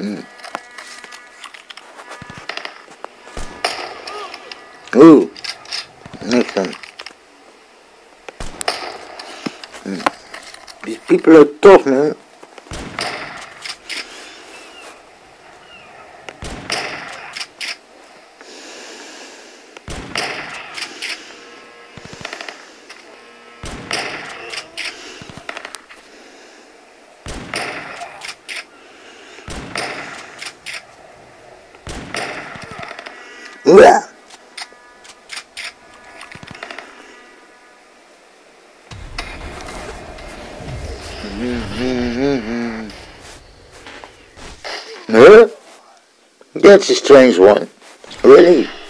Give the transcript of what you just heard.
Ooh, next one. These people are tough, man. Yeah. Huh? That's a strange one. Really?